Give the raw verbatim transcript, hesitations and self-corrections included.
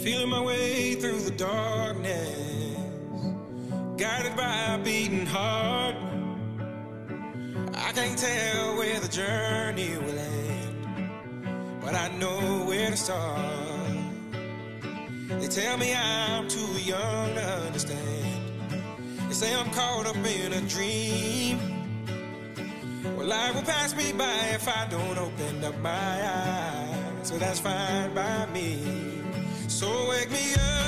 Feeling my way through the darkness, guided by a beating heart. I can't tell where the journey will end, but I know where to start. They tell me I'm too young to understand. They say I'm caught up in a dream. Well, life will pass me by if I don't open up my eyes, so that's fine by me. So wake me up